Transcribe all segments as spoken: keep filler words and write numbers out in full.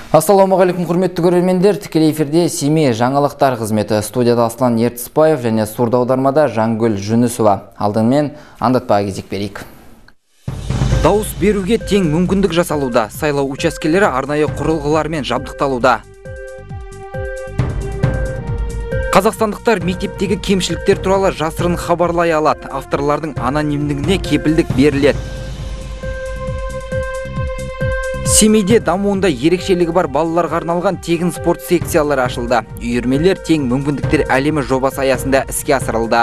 Ассалаумағалейкум, құрметті көрермендер. Тікелей эфирде Семей жаңалықтар қызметі. Студияда Аслан Ертісбаев және сурда аудармада Жангүл Жүнісова. Алдымен аңдатпаға кезек берейік. Дауыс беруге тең мүмкіндік жасалуда. Сайлау учаскелері арнайы құрылғылармен жабдықталуда. Қазақстандықтар мектептегі кемшіліктер туралы жасырын хабарлай алады. Авторлардың анонимдігіне кепілдік беріледі. Семейде дамуында ерекшелігі бар балаларға арналған тегін спорт секциялары ашылды. Үйірмелер тең мүмкіндіктер әлемі жобасы аясында іске асырылды.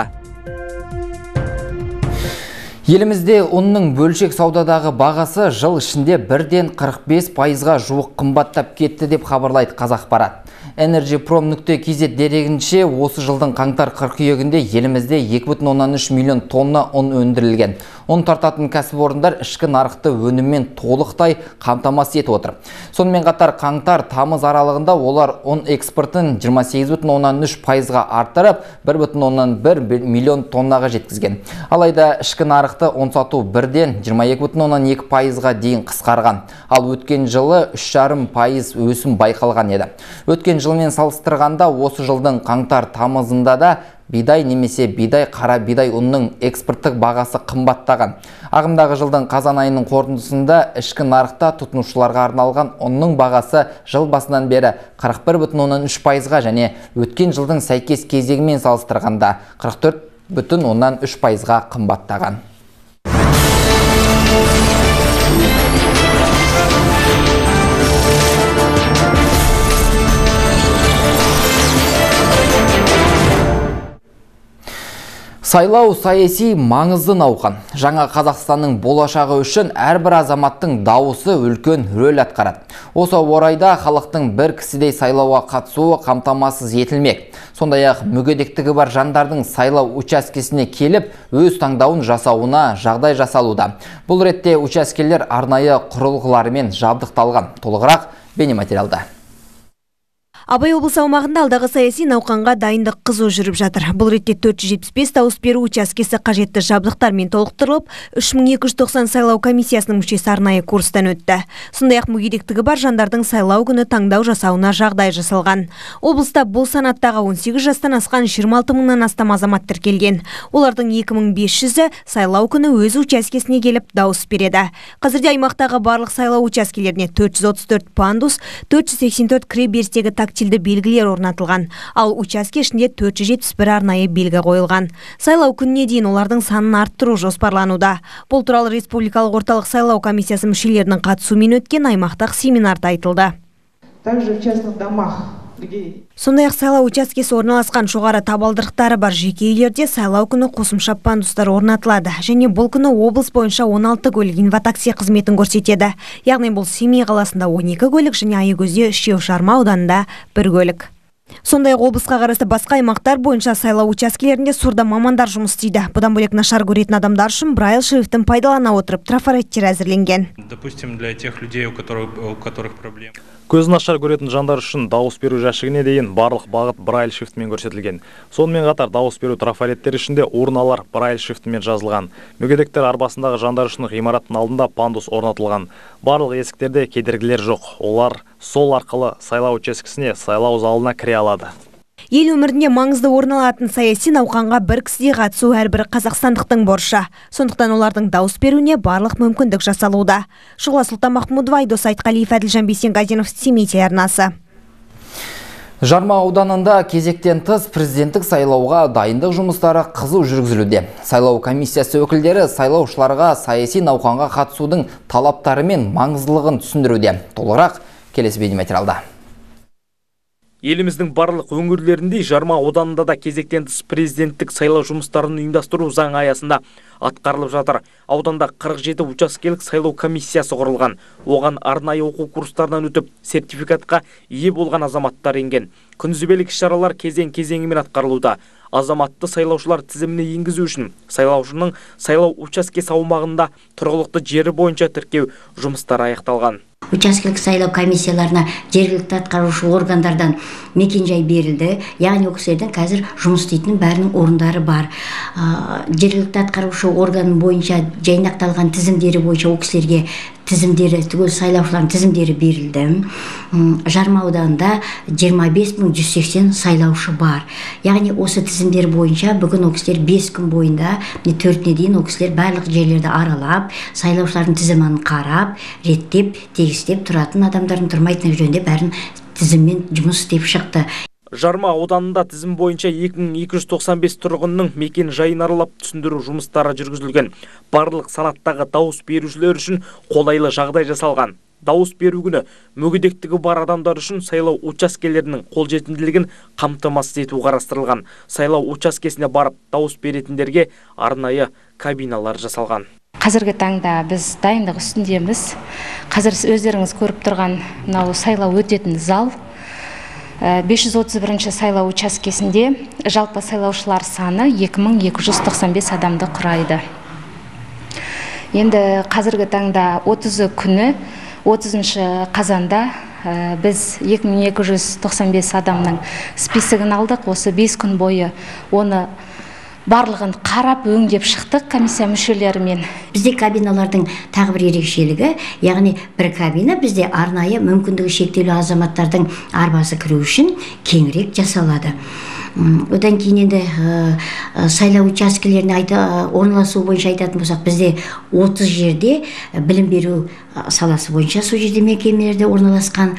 Елімізде ұнның бөлшек саудадағы бағасы жыл ішінде бірден қырық бес пайызға жуық қымбаттап кетті деп хабарлайды Қазақпарат. Energyprom нүкте кз дерегінше осы жылдың қаңтар-қыркүйегінде елімізде екі бүтін оннан үш миллион тонна ұн өндірілген. Ұн тартатын кәсіпорындар ішкі нарықты өніммен толықтай қамтамасыз етіп отыр. Сонымен қатар қаңтар-тамыз аралығында олар ұн экспортын жиырма сегіз бүтін оннан үш пайызға арттырып, бір бүтін оннан бір миллион тоннаға жеткізген. Алайда ішкі нарықты ұн сату бірден жиырма екі бүтін оннан екі пайызға дейін қысқарған. Ал өткен жылы үш жарым пайыз өсім байқалған еді. Өткен жылмен салыстырғанда осы жылдың қаңтар-тамызында да бидай немесе бидай қара бидай ұнның экспорттық бағасы қымбаттаған. Ағымдағы жылдың қазан айының қорытындысында ішкі нарықта тұтынушыларға арналған ұнның бағасы жыл басынан бері қырық бір бүтін оннан үш пайызға және өткен жылдың сәйкес кезегімен салыстырғанда қырық төрт бүтін оннан үш пайызға қымбаттаған. Сайлау саяси маңызды науқан. Жаңа Қазақстанның болашағы үшін әрбір азаматтың дауысы үлкен рөл атқарады. Осы орайда халықтың бір кісідей сайлауға қатысуы қамтамасыз етілмек. Сондай-ақ мүгедектігі бар жандардың сайлау учаскесіне келіп, өз таңдауын жасауына жағдай жасалуда. Бұл ретте учаскелер арнайы құрылғыларымен жабдықталған. Толығырақ бейнематериалда. Абай облысы аумағында алдағы саяси науқанға дайындық қызу жүріп жатыр. Бұл ретте төрт жүз жетпіс бес дауыс беру учаскесі қажетті жабдықтармен толықтырылып, үш мың екі жүз тоқсан сайлау комиссиясының мүшесі арнайы курстан өтті. Сондай-ақ мүгедектігі бар жандардың сайлау күні таңдау жасауына жағдай жасалған. Облыста бұл санаттағы он сегіз жастан асқан жиырма алты мыңнан астам азамат тіркелген. Олардың екі мың бес жүзі сайлау күні өз учаскесіне келіп дауыс береді. Қазірде аймақтағы барлық сайлау учаскелеріне төрт жүз отыз төрт пандус, төрт жүз сексен төрт кіре берістегі тактильді белгілер орнатылған, ал учаске ішінде төрт жүз жетпіс бір арнайы белгі қойылған. Сайлау күніне дейін олардың санын арттыру жоспарлануда. Бұл туралы Республикалық орталық сайлау комиссиясы мүшелерінің қатысуымен өткен аймақтық семинарда айтылды. Также в частных домах. Сондай-ақ сайлау учаскесі орналасқан жоғары табалдырықтары бар жеке үйлерде сайлау күні қосымша пандустар орнатылады. Және бұл күні облыс бойынша он алты көлік инватакси қызметін көрсетеді. Яғни бұл Семей қаласында он екі көлік және Айгөзде үшеу Жарма ауданында бір көлік. Сондай-ақ облысқа қарасты басқа аймақтар бойынша сайлау учаскелерінде сурда мамандар жұмыс істейді. Бұдан бөлек нашар көретін адамдар үшін Braille шрифтін пайдалана отырып трафареттер әзірленген. Допустим, для тех людей, у которых, у которых проблем. Көзі нашар көретін жандар үшін дауыс беру жәшігіне дейін барлық бағыт Braille шрифтімен көрсетілген. Сонымен қатар дауыс беру трафареттер ішінде урналар Braille шрифтімен жазылған. Мүгедектер арбасындағы жандар үшін ғимараттың алдында пандус орнатылған. Барлық есіктерде кедергілер жоқ. Олар сол арқылы сайлау учаскесіне, сайлау залына кіре алады. Ел өмірінде маңызды орын алатын саяси науқанға бір кісіде қатысу әрбір қазақстандықтың борышы. Сондықтан олардың дауыс беруіне барлық мүмкіндік жасалуда. Шұғла Сұлтан Махмудова, Айдос Айтқалиев, Әділжан Бейсенғазинов, Семей телеарнасы. Жарма ауданында кезектен тыс президенттік сайлауға дайындық жұмыстары қызу жүргізілуде. Сайлау комиссиясы өкілдері сайлаушыларға саяси науқанға қатысудың талаптары мен маңыздылығын түсіндіруде. Толығырақ келесі бейнематериалда. Еліміздің барлық өңірлерінде Жарма ауданында да кезектен тыс президенттік сайлау жұмыстарын ұйымдастыру заң аясында атқарылып жатыр. Ауданда қырық жеті учаскелік сайлау комиссиясы құрылған. Оған арнайы оқу курстарынан өтіп, сертификатқа ие болған азаматтар енген. Күнтізбелік іс-шаралар кезең-кезеңімен атқарылуда. Азаматты сайлаушылар тізіміне енгізу үшін сайлаушының сайлау учаскесі аумағында тұрғылықты жері бойынша тіркеу жұмыстары аяқталған. Учаскелік сайлау комиссияларына жергілікті атқарушы органдардан мекенжай берілді. Яғни өкілдердің қазір жұмыс істейтін бәрінің орындары бар. Жергілікті атқарушы орган бойынша жайнақталған тізімдері бойынша өкілдерге тізімдері, түгел сайлаушылардың тізімдері берілді. Жарма ауданында жиырма бес мың жүз сексен сайлаушы бар. Яғни осы тізімдер бойынша бүгін ол кісілер бес күн бойында төртіне дейін ол кісілер барлық жерлерді аралап, сайлаушылардың тізімін қарап, реттеп, тегістеп тұратын адамдардың тұрмайтыны жөнінде бәрін тізіммен жұмыс істеп шықты. Жарма ауданында тізім бойынша екі мың екі жүз тоқсан бес тұрғынның мекен жайын аралап түсіндіру жұмыстары жүргізілген. Барлық санаттағы дауыс берушілер үшін қолайлы жағдай жасалған. Дауыс беру күні мүгедектігі бар адамдар үшін сайлау учаскелерінің қолжетімділігін қамтамасыз ету қарастырылған. Сайлау учаскесіне барып дауыс беретіндерге арнайы кабиналар жасалған. Қазіргі таңда біз дайындық үстіндеміз. Қазір өздеріңіз көріп тұрған мынау сайлау өтетін зал. бес жүз отыз бірінші сайлау учаскесінде жалпы сайлаушылар саны екі мың екі жүз тоқсан бес адамды құрайды. Енді қазіргі таңда отызы күні отызыншы қазанда біз екі мың екі жүз тоқсан бес адамның списогын алдық. Осы бес күн бойы оны барлығын қарап өңдеп шықтық комиссия мүшелерімен. Бізде кабиналардың тағы бір ерекшелігі, яғни бір кабина бізде арнайы мүмкіндігі шектеулі азаматтардың арбасы кіру үшін кеңірек жасалады. Одан кейін енді сайлау учаскелеріне орналасу бойынша айтатын болсақ, бізде отыз жерде білім беру саласы бойынша сол жерде мекемелерде орналасқан,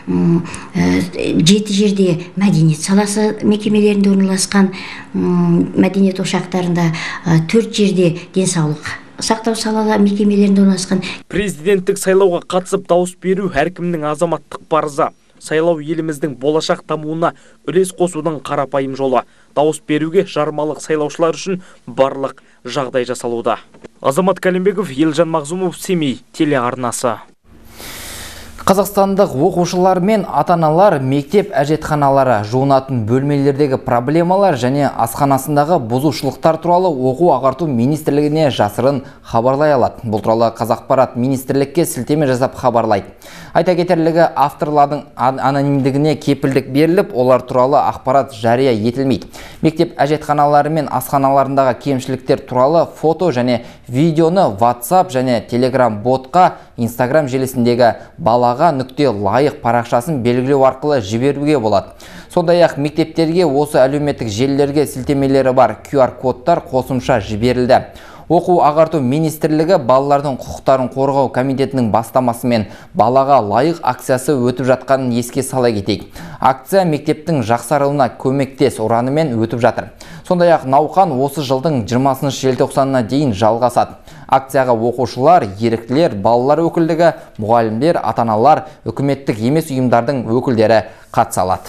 жеті жерде мәдениет саласы мекемелерінде орналасқан, мәдениет ошақтарында төрт жерде денсаулық сақтау салалы мекемелерінде орналасқан. Президенттік сайлауға қатысып дауыс беру әркімнің азаматтық парызы. Сайлау еліміздің болашақ дамуына үлес қосудың қарапайым жолы. Дауыс беруге жармалық сайлаушылар үшін барлық жағдай жасалуда. Азамат Калимбеков, Елжан Мағзумов, Семей телеарнасы. Қазақстандық оқушылар мен ата-аналар мектеп әжетханалары, жуынатын бөлмелердегі проблемалар және асханасындағы бұзушылықтар туралы оқу ағарту министрлігіне жасырын хабарлай алады. Бұл туралы Қазақпарат министрлікке сілтеме жасап хабарлайды. Айта кетерлігі, авторлардың анонимдігіне кепілдік беріліп, олар туралы ақпарат жария етілмейді. Мектеп әжетханалары мен асханаларындағы кемшіліктер туралы фото және видеоны WhatsApp және Telegram ботқа Instagram желісіндегі балаға нүкте лайық парақшасын белгілеу арқылы жіберуге болады. Сондай-ақ мектептерге осы әлеуметтік желілерге сілтемелері бар ку ар кодтар қосымша жіберілді. Оқу ағарту министрлігі балалардың құқықтарын қорғау комитетінің бастамасымен балаға лайық акциясы өтіп жатқанын еске сала кетейік. Акция мектептің жақсаруына көмектес ұранымен өтіп жатыр. Сондай-ақ науқан осы жылдың жиырмасыншы желтоқсанына дейін жалғасады. Акцияға оқушылар, еріктілер, балалар өкілдігі, мұғалімдер, ата-аналар, үкіметтік емес ұйымдардың өкілдері қатыса алады.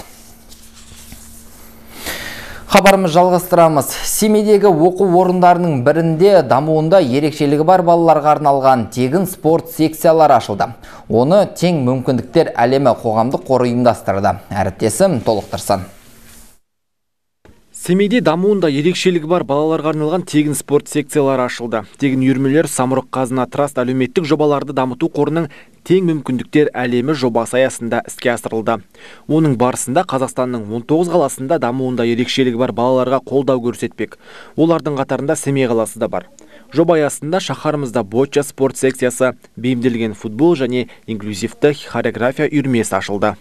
Хабарымыз жалғастырамыз. Семейдегі оқу орындарының бірінде дамуында ерекшелігі бар балаларға арналған тегін спорт секциялары ашылды. Оны тең мүмкіндіктер әлемі қоғамдық қоры ұйымдастырды. Әріптесім толықтырсын. Семейде дамуында ерекшелігі бар балаларға арналған тегін спорт секциялары ашылды. Тегін үйірмелер Самұрық Қазына Траст әлеуметтік жобаларды дамыту қорының тең мүмкіндіктер әлемі жобасы аясында іске асырылды. Оның барысында Қазақстанның он тоғыз қаласында дамуында ерекшелігі бар балаларға қолдау көрсетпек. Олардың қатарында Семей қаласы да бар. Жоба аясында шаһарымызда боча спорт секциясы, бейімделген футбол және инклюзивті хореография үйірмесі ашылды.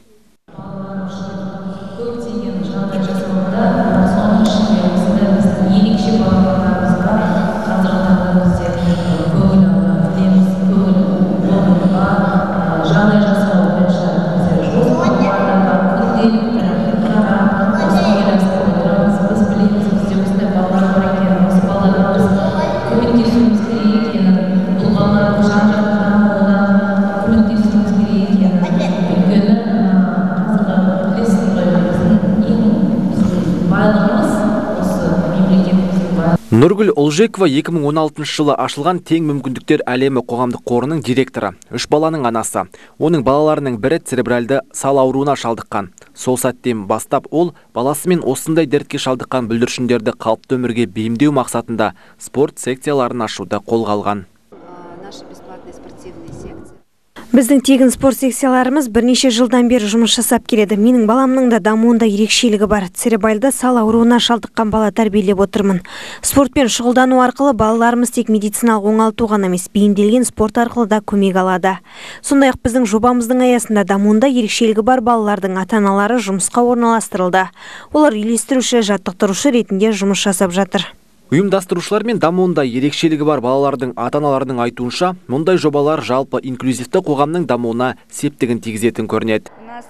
Нұргүл Олжекова екі мың он алтыншы жылы ашылған тең мүмкіндіктер әлемі қоғамдық қорының директоры, үш баланың анасы. Оның балаларының бірі церебральды сал ауруына шалдыққан. Сол сәттен бастап ол баласымен осындай дертке шалдыққан бүлдіршіндерді қалыпты өмірге бейімдеу мақсатында спорт секцияларын ашуды қолға алған. Біздің тегін спорт секцияларымыз бірнеше жылдан бері жұмыс жасап келеді. Менің баламның да дамуында ерекшелігі бар. Церебральды сал ауруына шалдыққан бала тәрбиелеп отырмын. Спортпен шұғылдану арқылы балаларымыз тек медициналық оңалту ғана емес, бейімделген спорт арқылы да көмек алады. Сондай-ақ біздің жобамыздың аясында дамуында ерекшелігі бар балалардың ата-аналары жұмысқа орналастырылды. Олар үйлестіруші, жаттықтырушы ретінде жұмыс жасап жатыр. Ұйымдастырушылар мен дамуында ерекшелігі бар балалардың ата-аналарының айтуынша, мұндай жобалар жалпы инклюзивті қоғамның дамуына септігін тигізетін көрінеді.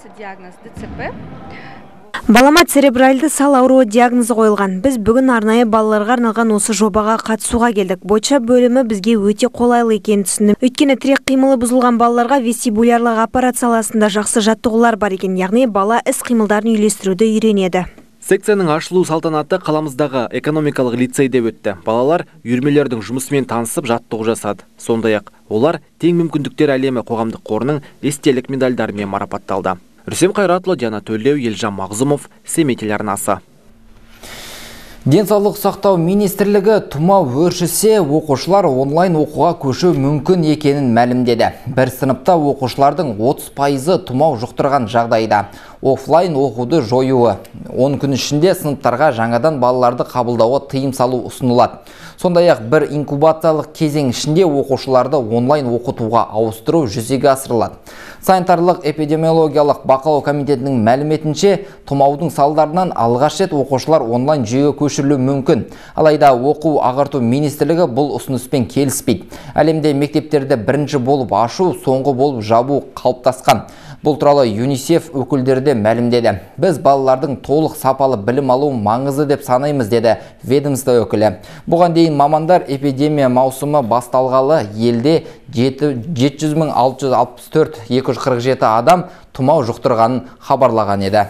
Балама церебральды сал ауруы диагнозы қойылған. Біз бүгін арнайы балаларға арналған осы жобаға қатысуға келдік. Бойынша бөлімі бізге өте қолайлы екенін түсіндім. Өйткені тірек қимылы бұзылған балаларға вестибулярлық аппарат саласында жақсы жаттығулар бар екен. Яғни бала іс қимылдарын үйлестіруді үйренеді. Секцияның ашылу салтанаты қаламыздағы экономикалық лицейде өтті. Балалар үйірмелердің жұмысымен танысып жаттығу жасады. Сондай-ақ олар тең мүмкіндіктер әлемі қоғамдық қорының естелік медальдарымен марапатталды. Рүстем Қайратұлы, Диана Төлеу, Елжан Мағзұмов, Семей телеарнасы. Денсаулық сақтау министрлігі тұмау өршісе, оқушылар онлайн оқуға көшу мүмкін екенін мәлімдеді. Бір сыныпта оқушылардың отыз пайызы тұмау жұқтырған жағдайда офлайн оқуды жоюы. он күн ішінде сыныптарға жаңадан балаларды қабылдауға тыйым салу ұсынылады. Сондай-ақ бір инкубациялық кезең ішінде оқушыларды онлайн оқытуға ауыстыру жүзеге асырылады. Санитарлық эпидемиологиялық бақылау комитетінің мәліметінше, тұмаудың салдарынан алғаш рет оқушылар онлайн жүйеге көшірілуі мүмкін. Алайда оқу ағарту министрлігі бұл ұсыныспен келіспейді. Әлемде мектептерді бірінші болып ашу, соңғы болып жабу қалыптасқан. Бұл туралы ЮНИСЕФ өкілдері де мәлімдеді. Біз балалардың толық сапалы білім алу маңызды деп санаймыз, деді ведомство өкілі. Бұған дейін мамандар эпидемия маусымы басталғалы елде жеті жүз мың алты жүз алпыс төрт екі жүз қырық жеті адам тұмау жұқтырғанын хабарлаған еді.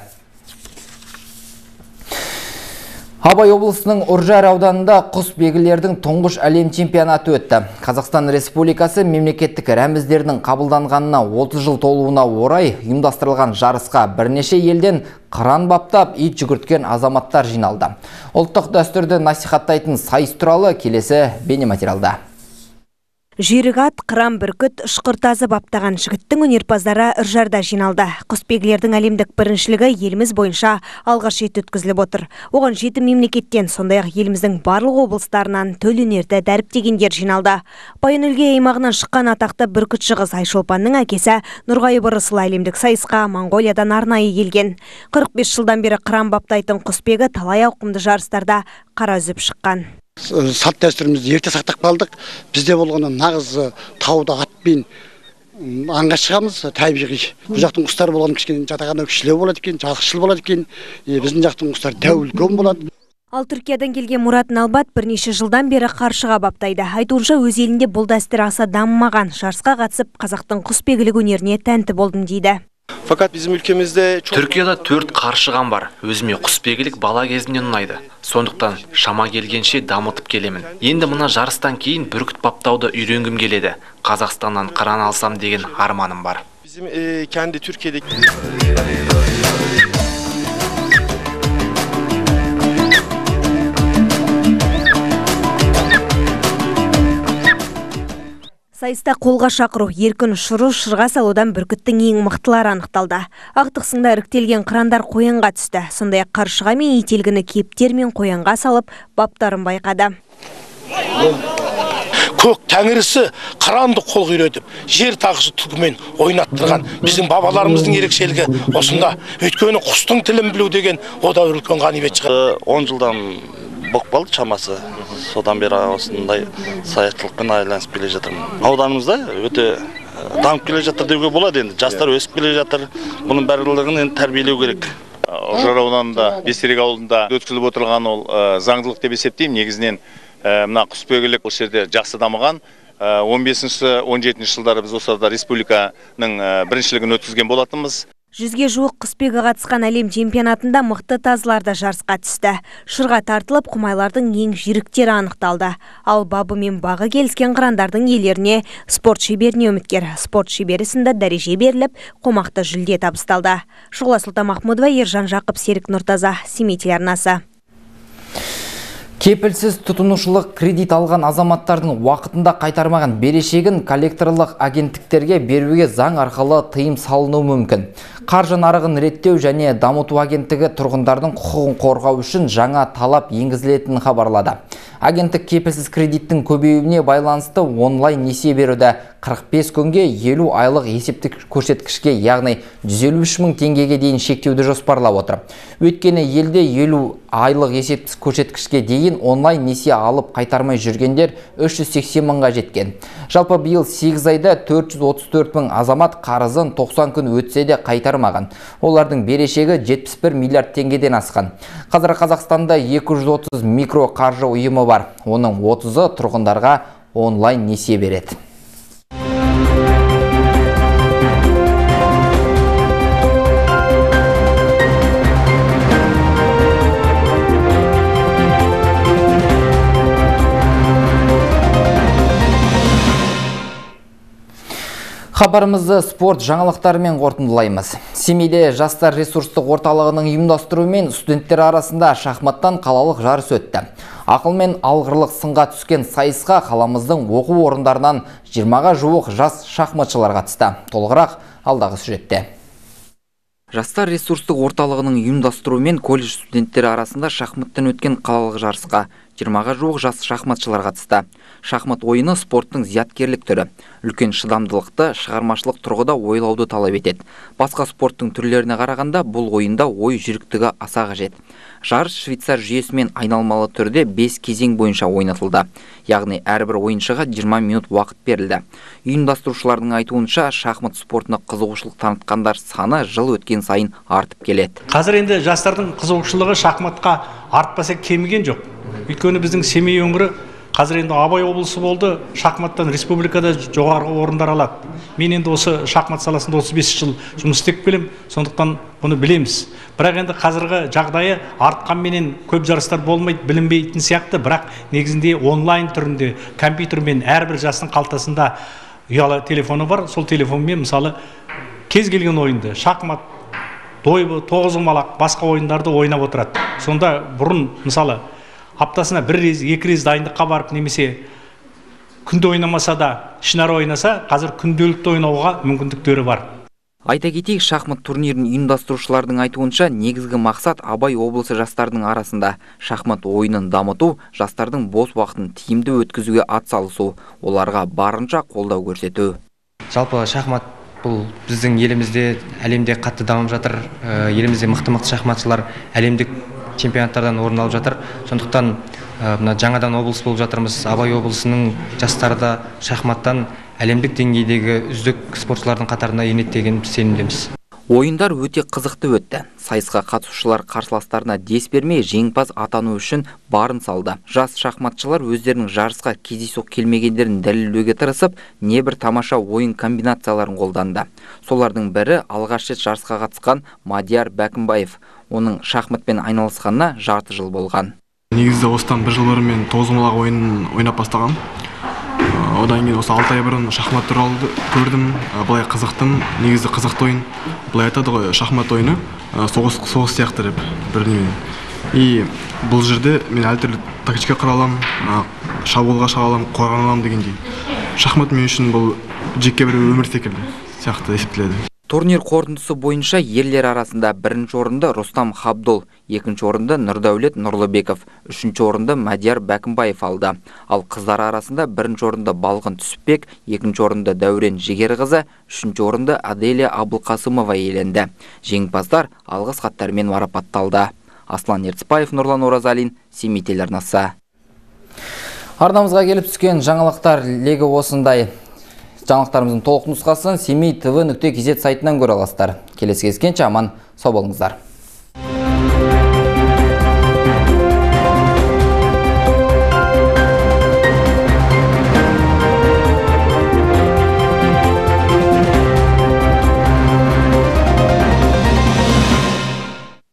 Абай облысының Үржар ауданында құсбегілердің тұңғыш әлем чемпионаты өтті. Қазақстан Республикасы мемлекеттік рәміздерінің қабылданғанына отыз жыл толуына орай ұйымдастырылған жарысқа бірнеше елден қыран баптап, ит жүгірткен азаматтар жиналды. Ұлттық дәстүрді насихаттайтын сайыс туралы келесі бейнематериалда. Жүйрік ат, қыран бүркіт, ұшқыртазы баптаған жігіттің өнерпаздары Үржарда жиналды. Құсбегілердің әлемдік біріншілігі еліміз бойынша алғаш рет өткізіліп отыр. Оған жеті мемлекеттен, сондай-ақ еліміздің барлық облыстарынан төл өнерді дәріптегендер жиналды. Баян-Өлгей аймағынан шыққан атақты бүркітші қыз Айшолпанның әкесі Нұрғайып Ырысыл әлемдік сайысқа Монғолиядан арнайы келген. қырық бес жылдан бері қыран баптайтын құсбегі талай ауқымды жарыстарда қара үзіп шыққан. Салт дәстүрімізді ерте сақтап қалдық. Бізде болғаны нағыз тауда атпен аңға шығамыз, табиғи. Бұл жақтың құстар болған кішкене жатағаны кішілеу болады екен, жалқышыл болады екен. Біздің жақтың құстар дәу үлкен болады. Ал Түркиядан келген Мұрат Налбат бірнеше жылдан бері қаршыға баптайды. Айтуынша өз елінде бұл дәстүр аса дамымаған. Жарысқа қатысып, қазақтың құсбегілік өнеріне тәнті болдым дейді. Fakat bizim ülkemizde çok... Türkiye'de төрт қаршығам бар. Өзіме құсбегілік бала кезімнен ұнайды. Сондықтан шама келгенше дамытып келемін. Енді мына жарыстан кейін бүркіт баптауды үйренгім келеді. Қазақстаннан қыран алсам деген арманым бар. Bizim e, kendi Türkiye'deki... Сайыста қолға шақыру, еркін ұшыру, шырға салудан бүркіттің ең мықтылары анықталды. Ақтықсында іріктелген қырандар қоянға түсті. Сондай-ақ қаршыға мен ителгіні кептер мен қоянға салып, баптарын байқады. Көк тәңірісі қыранды қол үйретіп, жер тағысы түгімен ойнаттырған біздің бабаларымыздың ерекшелігі осында. Өйткені құстың тілін білу деген о да үлкен ғанибет шығар. он жылдан боқпалды шамасы. Содан бері осындай саяқтылықпен айланысып келе жатырмын. Ауданымызда өте дамып келе жатыр деуге болады енді. Жастар өсіп келе жатыр. Бұның барлығын енді тәрбиелеу керек. Үржар ауданында, Бестерек ауылында өткізіліп отырған ол заңдылық деп есептеймін. Негізінен мына құсбегілік осы жерде жақсы дамыған. он бесінші он жетінші жылдары біз осы республиканың біріншілігін өткізген болатынбыз. Жүзге жуық құсбегі қатысқан әлем чемпионатында мықты тазыларда жарысқа түсті. Шырға тартылып, құмайлардың ең жүйріктері анықталды. Ал бабы мен бағы келіскен қырандардың иелеріне спорт шеберіне үміткер. Спорт шебері сында дәреже беріліп, қомақты жүлде табысталды. Шұғла Сұлтан Махмудова, Ержан Жақып, Серік Нұртаза, Семей телеарнасы. Кепілсіз тұтынушылық кредит алған азаматтардың уақытында қайтармаған берешегін коллекторлық агенттіктерге беруге заң арқылы тыйым салынуы мүмкін. Қаржы нарығын реттеу және дамыту агенттігі тұрғындардың құқығын қорғау үшін жаңа талап енгізілетінін хабарлады. Агенттік кепілсіз кредиттің көбеюіне байланысты онлайн несие беруді қырық бес күнге елу айлық есептік көрсеткішке, яғни жүз елу үш мың теңгеге дейін шектеуді жоспарлап отыр. Өйткені елде елу айлық есептік көрсеткішке дейін онлайн несие алып қайтармай жүргендер үш жүз сексен мыңға жеткен. Жалпы биыл сегіз айда төрт жүз отыз төрт мың азамат қарызын тоқсан күн өтсе де қайтармаған. Олардың берешегі жетпіс бір миллиард теңгеден асқан. Қазір Қазақстанда екі жүз отыз микро қаржы ұйымы бар. Оның отызы тұрғындарға онлайн несие береді. Хабарымызды спорт жаңалықтарымен қорытындылаймыз. Семейде жастар ресурстық орталығының ұйымдастыруымен студенттер арасында шахматтан қалалық жарыс өтті. Ақыл мен алғырлық сынға түскен сайысқа қаламыздың оқу орындарынан жиырмаға жуық жас шахматшылар қатысты. Толығырақ алдағы сюжетте. Жастар ресурстық орталығының ұйымдастыруымен колледж студенттері арасында шахматтан өткен қалалық жарысқа жиырмаға жуық жас шахматшылар қатысты. Шахмат ойыны спорттың зияткерлік түрі. Үлкен шыдамдылықты, шығармашылық тұрғыда ойлауды талап етеді. Басқа спорттың түрлеріне қарағанда бұл ойында ой жүріктігі аса қажет. Жарыс швейцар жүйесімен айналмалы түрде бес кезең бойынша ойнатылды. Яғни әрбір ойыншыға жиырма минут уақыт берілді. Ұйымдастырушылардың айтуынша шахмат спортына қызығушылық танытқандар саны жыл өткен сайын артып келеді. Қазір енді жастардың қызығушылығы шахматқа артпаса кеміген жоқ. Өйткені біздің Семей өңірі қазір енді Абай облысы болды, шахматтан республикада жоғарғы орындар алады. Мен енді осы шахмат саласында отыз бес жыл жұмыс істеп келем, сондықтан бұны білеміз. Бірақ енді қазіргі жағдайы артқанменен көп жарыстар болмайды, білінбейтін сияқты, бірақ негізінде онлайн түрінде компьютермен әрбір жастың қалтасында ұялы телефоны бар. Сол телефонмен мысалы кез келген ойынды, шахмат, дойбы, тоғызқұмалақ, басқа ойындарды ойнап отырады. Сонда бұрын мысалы аптасына бір рез, екі рез дайындыққа барып, немесе күнде ойнамаса да, ішінара ойнаса, қазір күнделікті ойнауға мүмкіндіктері бар. Айта кетейік, шахмат турнирін ұйымдастырушылардың айтуынша негізгі мақсат Абай облысы жастардың арасында шахмат ойынын дамыту, жастардың бос уақытын тиімді өткізуге атсалысу, оларға барынша қолдау көрсету. Жалпы шахмат бұл біздің елімізде, әлемде қатты дамып жатыр. Елімізде мықты-мықты шахматшылар әлемдік чемпионаттардан орын алып жатыр. Сондықтан мына жаңадан облыс болып жатырмыз. Абай облысының жастары да шахматтан әлемдік деңгейдегі үздік спортшылардың қатарына енеді деген сенімдеміз. Ойындар өте қызықты өтті. Сайысқа қатысушылар қарсыластарына дес бермей жеңімпаз атану үшін барын салды. Жас шахматшылар өздерінің жарысқа кездейсоқ келмегендерін дәлелдеуге тырысып, небір тамаша ойын комбинацияларын қолданды. Солардың бірі алғаш рет жарысқа қатысқан Мадияр Бәкімбаев. Оның шахматпен айналысқанына жарты жыл болған. Негізі осыдан бір жыл бұрын мен тоғызқұмалақ ойынын ойнап бастаған. Одан кейін осы алты ай бұрын шахмат туралы көрдім, былай қызықтым. Негізі қызықты ойын. Былай айтады ғой, шахмат ойыны соғыс соғыс сияқты деп бір немен. И бұл жерде мен әртүрлі тактика құра аламын, шабуылға шыға аламын, қорғана аламын дегендей. Шахмат мен үшін бұл жеке бір өмір секілді сияқты есептеледі. Турнир қорытындысы бойынша ерлер арасында бірінші орынды Рустам Хабдул, екінші орынды Нұрдәулет Нұрлыбеков, үшінші орынды Мадияр Бәкімбаев алды. Ал қыздар арасында бірінші орынды Балғын Түсіпбек, екінші орынды Дәурен Жігерқызы, үшінші орынды Аделия Абылқасымова иеленді. Жеңімпаздар алғыс хаттармен марапатталды. Аслан Ертісбаев, Нұрлан Оразалин, Семей телеарнасы. Арнамызға келіп түскен жаңалықтар легі осындай. Жаңалықтарымыздың толық нұсқасын семей тв нүкте кз сайтынан көре аласыздар. Келесі кездескенше аман сау болыңыздар.